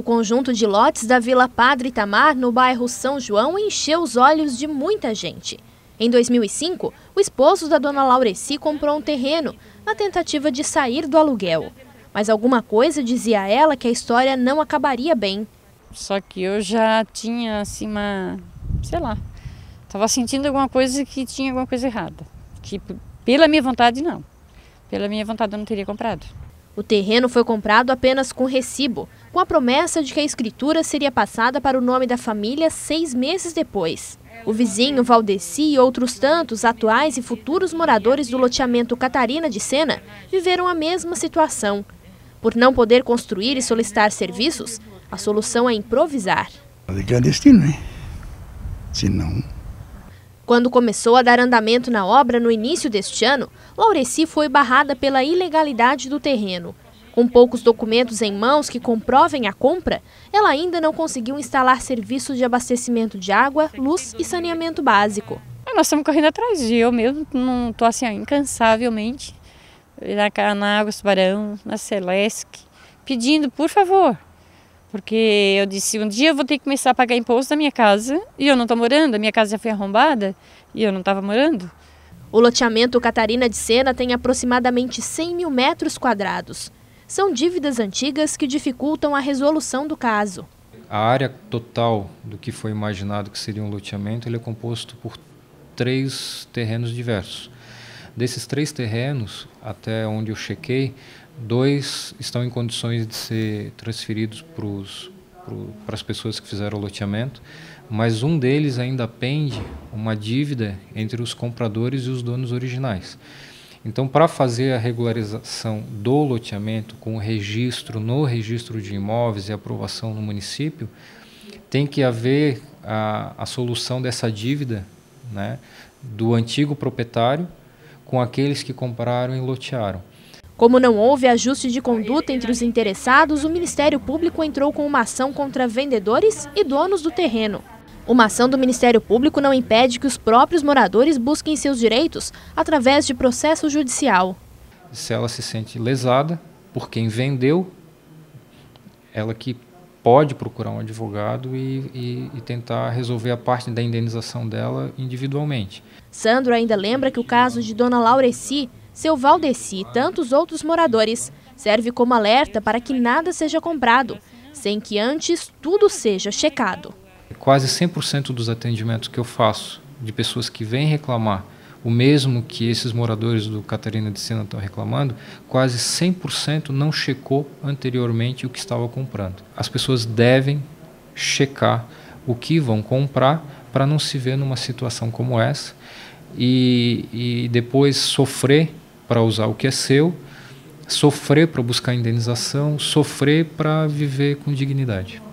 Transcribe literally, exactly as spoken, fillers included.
O conjunto de lotes da Vila Padre Itamar, no bairro São João, encheu os olhos de muita gente. Em dois mil e cinco, o esposo da dona Laureci comprou um terreno na tentativa de sair do aluguel. Mas alguma coisa dizia a ela que a história não acabaria bem. Só que eu já tinha, assim, uma... sei lá, estava sentindo alguma coisa que tinha alguma coisa errada. Que, pela minha vontade, não. Pela minha vontade, eu não teria comprado. O terreno foi comprado apenas com recibo, com a promessa de que a escritura seria passada para o nome da família seis meses depois. O vizinho Valdeci e outros tantos atuais e futuros moradores do loteamento Catarina de Sena viveram a mesma situação. Por não poder construir e solicitar serviços, a solução é improvisar. É clandestino, né? Se não... Quando começou a dar andamento na obra no início deste ano, Laureci foi barrada pela ilegalidade do terreno. Com poucos documentos em mãos que comprovem a compra, ela ainda não conseguiu instalar serviços de abastecimento de água, luz e saneamento básico. Nós estamos correndo atrás de eu mesmo, não estou assim incansavelmente, na, na Águas Tubarão, na Celesc, pedindo por favor. Porque eu disse, um dia eu vou ter que começar a pagar imposto na minha casa e eu não estou morando, a minha casa já foi arrombada e eu não estava morando. O loteamento Catarina de Sena tem aproximadamente cem mil metros quadrados. São dívidas antigas que dificultam a resolução do caso. A área total do que foi imaginado que seria um loteamento, ele é composto por três terrenos diversos. Desses três terrenos, até onde eu chequei, dois estão em condições de ser transferidos para as pessoas que fizeram o loteamento, mas um deles ainda pende uma dívida entre os compradores e os donos originais. Então, para fazer a regularização do loteamento com o registro no registro de imóveis e aprovação no município, tem que haver a, a solução dessa dívida, né, do antigo proprietário com aqueles que compraram e lotearam. Como não houve ajuste de conduta entre os interessados, o Ministério Público entrou com uma ação contra vendedores e donos do terreno. Uma ação do Ministério Público não impede que os próprios moradores busquem seus direitos através de processo judicial. Se ela se sente lesada por quem vendeu, ela que pode procurar um advogado e, e, e tentar resolver a parte da indenização dela individualmente. Sandro ainda lembra que o caso de dona Laureci, seu Valdeci e tantos outros moradores serve como alerta para que nada seja comprado, sem que antes tudo seja checado. Quase cem por cento dos atendimentos que eu faço de pessoas que vêm reclamar, o mesmo que esses moradores do Catarina de Sena estão reclamando, quase cem por cento não checou anteriormente o que estava comprando. As pessoas devem checar o que vão comprar para não se ver numa situação como essa e, e depois sofrer para usar o que é seu, sofrer para buscar indenização, sofrer para viver com dignidade.